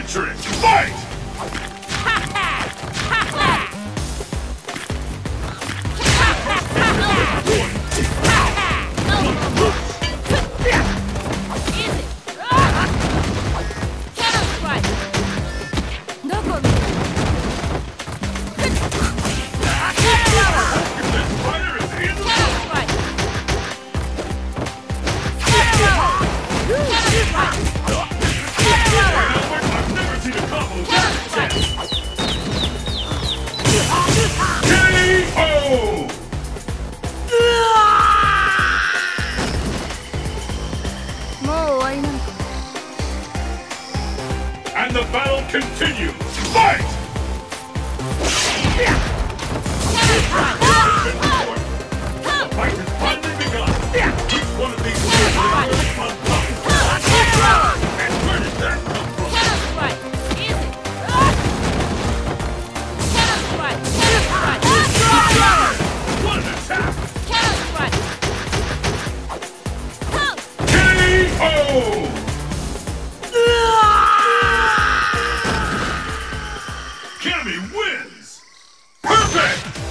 trick! Fight! And the battle continues! Fight! The fight has finally begun! Which one of these will come top? And where did that come from? What an attack! KO! Cammy wins! Perfect!